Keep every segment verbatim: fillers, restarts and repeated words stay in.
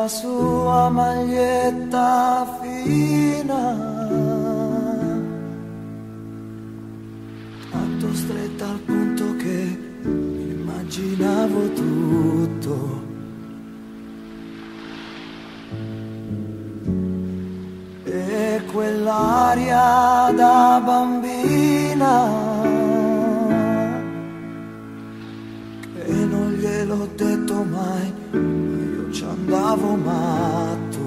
sua maglietta fina, tanto stretta al punto che immaginavo tutto. E quell'aria da bambina che non gliel'ho detto mai, io ci andavo matto.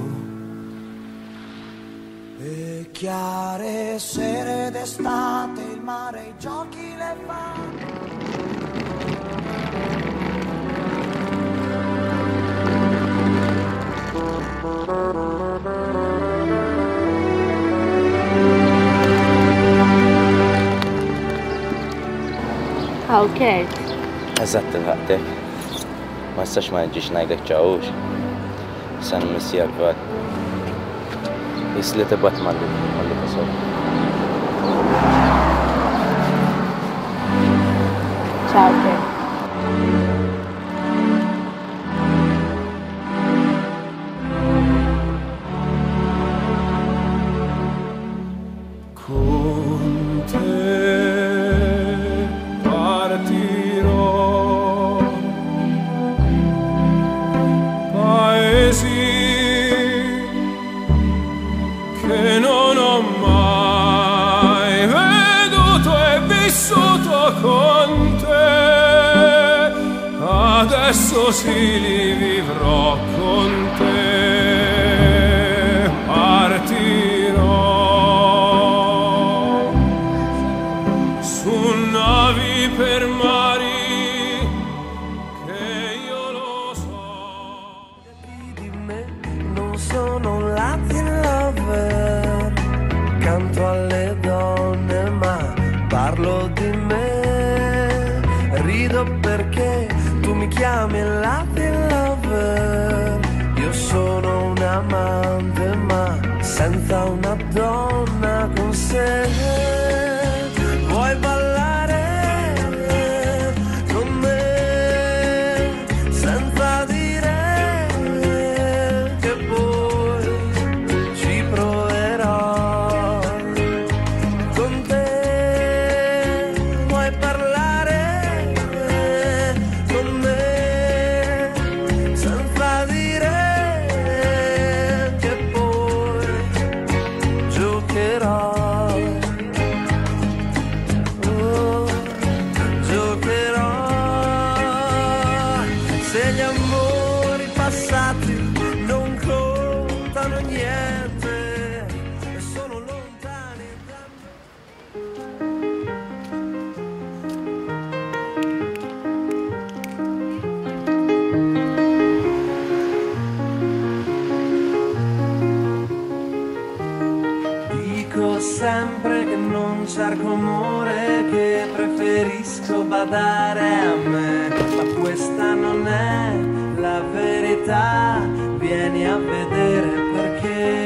E chiare sere d'estate, il mare, i giochi, le fate. Ah, ok. Eżatt il-ħaqtek. Ma jistax ma nġiġ ngħidlek ċawux. Issa nmissijak bad. Jisli tibgħat malli malli tasol. Ciao, ok. Con te partirò, paesi che non ho mai veduto e vissuto con te, adesso sì li vivrò con te, partirò su navi per mari che io lo so. Di me non sono un Latin lover, canto alle donne ma parlo di me, rido perché tu mi chiami Latin lover, io sono un amante ma senza una donna con sé. Vuoi ballare con me senza dire che poi ci proverò con te? Vuoi parlare con me senza dire che poi giocherò? Se gli amori passati non contano niente e sono lontani da me. Dico sempre che non cerco amore, che preferisco badare a me, ma questa non è la verità, vieni a vedere perché.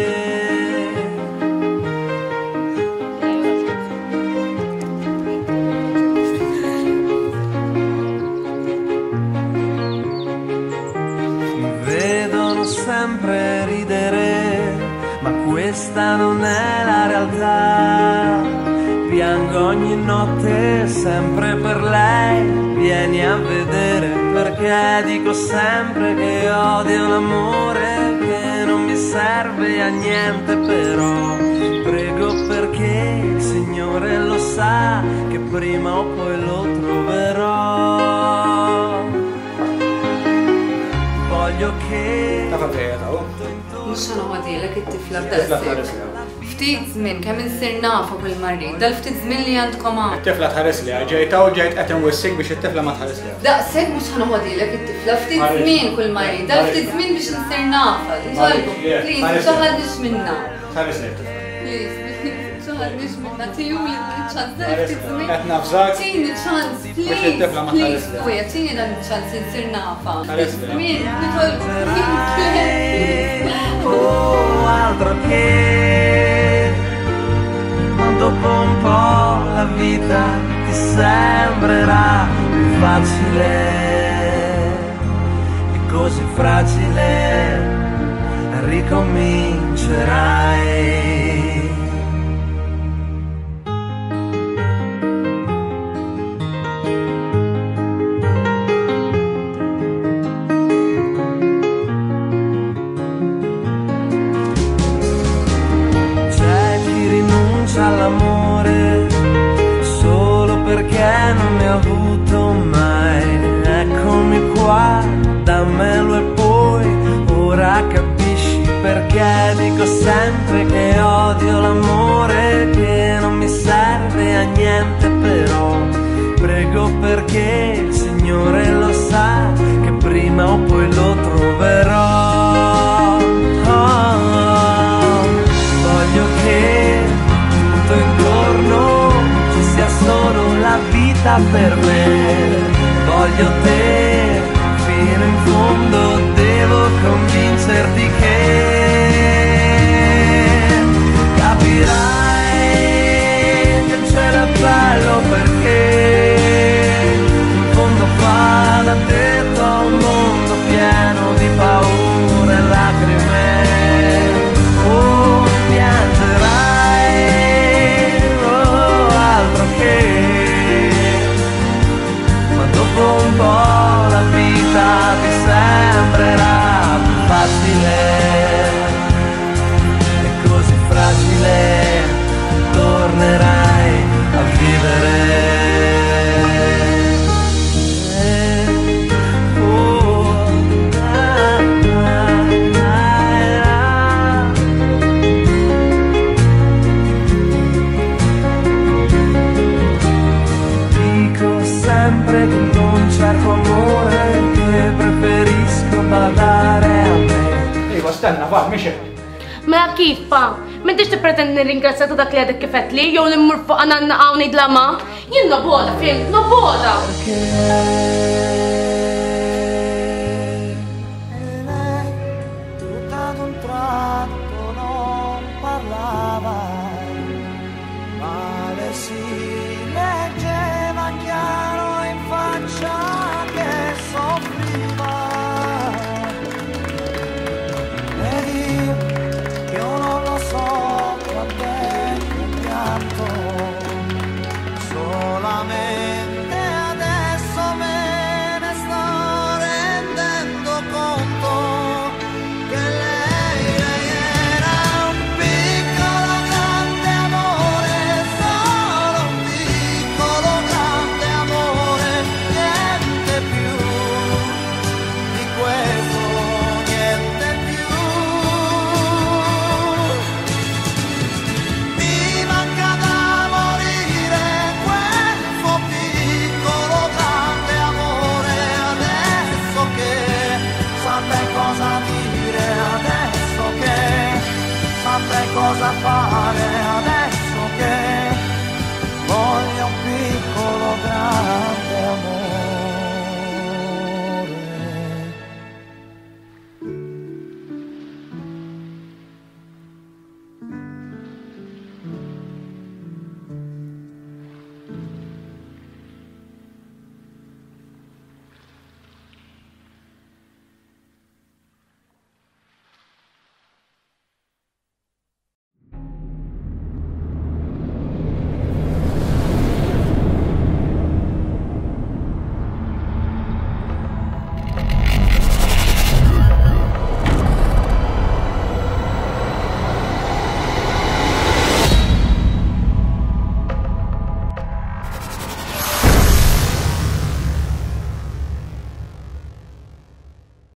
Mi vedono sempre ridere, ma questa non è la realtà, piango ogni notte sempre per lei, vieni a vedere perché. Dico sempre che odio l'amore, che non mi serve a niente, però prego perché il Signore lo sa che prima o poi lo troverò. Voglio che مش انا هديلك الطفله بدها فتيت زمن كم نصير نافه كل مرة ضل فتيت زمن اللي عندكم معه الطفله تحرس لي جايتها وجايت اتم وسك باش الطفله ما تحرس لي لا سيك مش انا هديلك الطفله فتيت زمن كل مرة ضل فتيت زمن باش نصير نافه انتوا قلبكم بليز ما تشغلنيش منا تحرس لي الطفله بليز تشغلنيش منا تيولي تشانس فتيت زمن اتنفسك تيني تشانس بليز الطفله ما تحرس لي ويا تيني دم تشانس نصير نافه تحرس لي مين بتقولكم Oh, altro che, ma dopo un po' la vita ti sembrerà più facile e così fragile, ricomincerai. All'amore solo perché non ne ho avuto mai. Eccomi qua, dammelo e poi ora capisci perché dico sempre che odio l'amore, che non mi serve a niente, però prego perché il Signore lo sa che prima o poi lo troverò. Oh, voglio che intorno ci sia solo la vita per me, voglio te fino in fondo, devo convincerti che capirai che il cielo è bello perché in fondo fa da tetto a un mondo pieno di paure e lacrime. Oh, piangerai un po' la vita ti sembrerà più facile e così fragile tornerai a vivere. Oh, ah, ah, ah. Dico sempre che cerco amore, che preferisco badare a me. Iva, stenna, fammi xejn. Mela kif fa? M'intix tippretendi nirringrazzja ta' dak li għadek kifet li, jew li mmur fuq għana naqgħu ngħidla ma? Jien noboda, fimt, noboda! Tutta ad un tratto non parlava, ma le si leggeva chiaro in faccia che soffriva. Ed io, io non lo so quant'è il pianto, solamente adesso me ne sto rendendo conto che lei, lei era un piccolo grande amore, solo un piccolo grande amore, niente più di questo, niente più. Mi manca da morire quel suo piccolo grande amore, adesso che saprei cosa dire, adesso che saprei cosa fare, adesso